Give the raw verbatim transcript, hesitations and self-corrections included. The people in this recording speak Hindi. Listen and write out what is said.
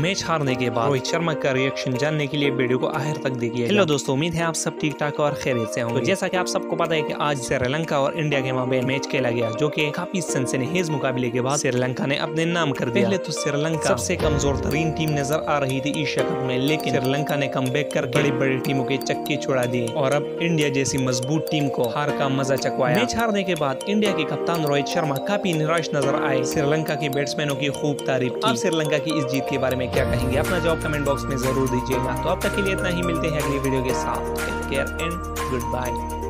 मैच हारने के बाद रोहित शर्मा का रिएक्शन जानने के लिए वीडियो को आखिर तक देखिए। हेलो दोस्तों, उम्मीद है आप सब ठीक ठाक और खैरियत से होंगे। तो जैसा कि आप सबको पता है कि आज श्रीलंका और इंडिया के माबेन मैच खेला गया, जो कि काफी सनसनीखेज मुकाबले के बाद श्रीलंका ने अपने नाम कर दिया। पहले तो श्रीलंका सबसे कमजोर तरीन टीम नजर आ रही थी एशिया कप में, लेकिन श्रीलंका ने कमबैक कर बड़ी बड़ी टीमों के चक्के छुड़ा दिए और अब इंडिया जैसी मजबूत टीम को हार का मजा चकवाया। मैच हारने के बाद इंडिया के कप्तान रोहित शर्मा काफी निराश नजर आए। श्रीलंका के बैट्समैनों की खूब तारीफ की। आप श्रीलंका की इस जीत के बारे में क्या कहेंगे? अपना जवाब कमेंट बॉक्स में जरूर दीजिएगा। तो अब तक के लिए इतना ही, मिलते हैं अगली वीडियो के साथ। Take care and good bye.